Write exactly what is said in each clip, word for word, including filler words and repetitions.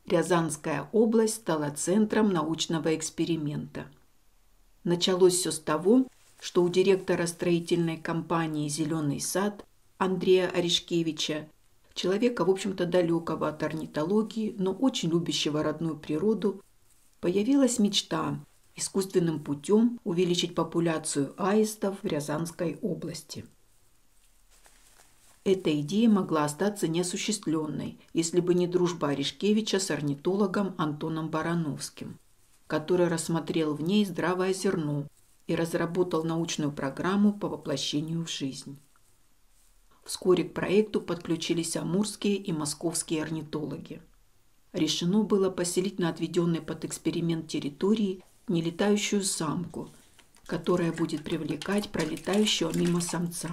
Рязанская область стала центром научного эксперимента. Началось все с того, что у директора строительной компании «Зеленый сад» Андрея Орешкевича, человека, в общем-то, далекого от орнитологии, но очень любящего родную природу, появилась мечта искусственным путем увеличить популяцию аистов в Рязанской области. Эта идея могла остаться неосуществленной, если бы не дружба Орешкевича с орнитологом Антоном Барановским, который рассмотрел в ней здравое зерно и разработал научную программу по воплощению в жизнь. Вскоре к проекту подключились амурские и московские орнитологи. Решено было поселить на отведенной под эксперимент территории нелетающую самку, которая будет привлекать пролетающего мимо самца.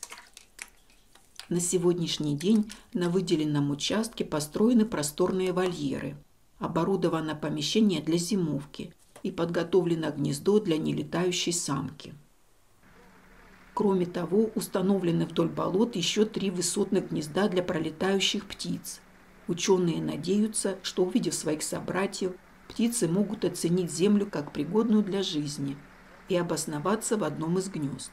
На сегодняшний день на выделенном участке построены просторные вольеры, оборудовано помещение для зимовки и подготовлено гнездо для нелетающей самки. Кроме того, установлены вдоль болот еще три высотных гнезда для пролетающих птиц. Ученые надеются, что, увидев своих собратьев, птицы могут оценить землю как пригодную для жизни и обосноваться в одном из гнезд.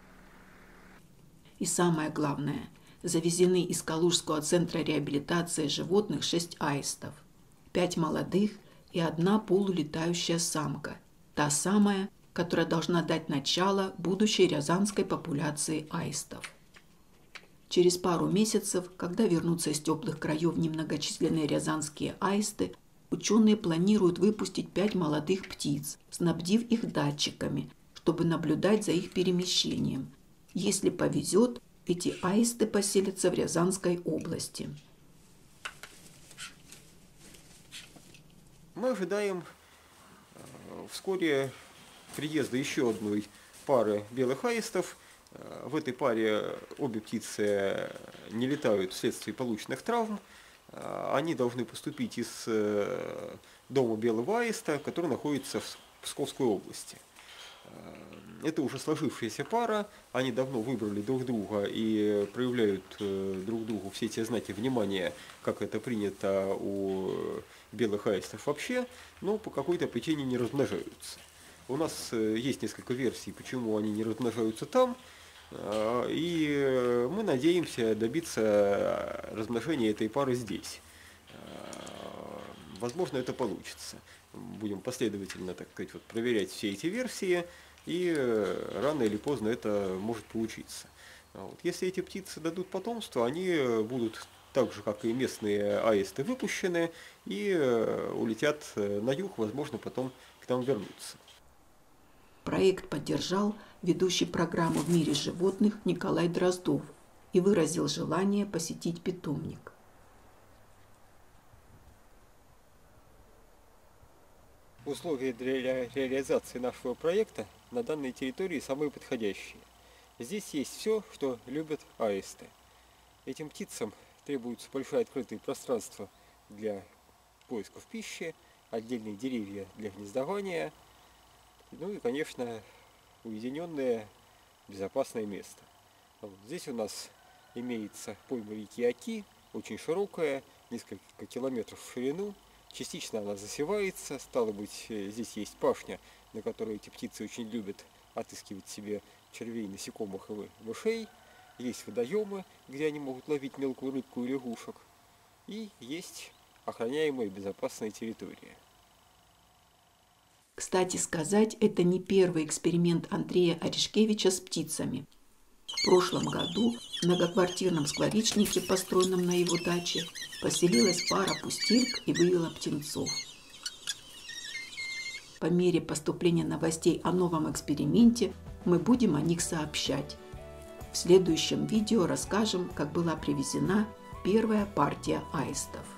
И самое главное, завезены из Калужского центра реабилитации животных шесть аистов, пять молодых и одна полулетающая самка, та самая, которая должна дать начало будущей рязанской популяции аистов. Через пару месяцев, когда вернутся из теплых краев немногочисленные рязанские аисты, ученые планируют выпустить пять молодых птиц, снабдив их датчиками, чтобы наблюдать за их перемещением. Если повезет, эти аисты поселятся в Рязанской области. Мы ожидаем вскоре приезда еще одной пары белых аистов. В этой паре обе птицы не летают вследствие полученных травм. Они должны поступить из дома белого аиста, который находится в Псковской области. Это уже сложившаяся пара, они давно выбрали друг друга и проявляют друг другу все те знаки внимания, как это принято у белых аистов вообще, но по какой-то причине не размножаются. У нас есть несколько версий, почему они не размножаются там, и мы надеемся добиться размножения этой пары здесь. Возможно, это получится. Будем последовательно, так сказать, вот, проверять все эти версии, и рано или поздно это может получиться. Вот. Если эти птицы дадут потомство, они будут так же, как и местные аисты, выпущены и улетят на юг, возможно, потом к нам вернутся. Проект поддержал ведущий программу «В мире животных» Николай Дроздов и выразил желание посетить питомник. Условия для реализации нашего проекта на данной территории самые подходящие. Здесь есть все, что любят аисты. Этим птицам требуется большое открытое пространство для поисков пищи, отдельные деревья для гнездования, ну и, конечно, уединенное безопасное место. Вот здесь у нас имеется пойма реки Оки, очень широкая, несколько километров в ширину. Частично она засевается, стало быть, здесь есть пашня, на которой эти птицы очень любят отыскивать себе червей, насекомых и мышей. Есть водоемы, где они могут ловить мелкую рыбку и лягушек. И есть охраняемая безопасная территория. Кстати сказать, это не первый эксперимент Андрея Орешкевича с птицами. В прошлом году в многоквартирном скворечнике, построенном на его даче, поселилась пара пустельк и вывела птенцов. По мере поступления новостей о новом эксперименте мы будем о них сообщать. В следующем видео расскажем, как была привезена первая партия аистов.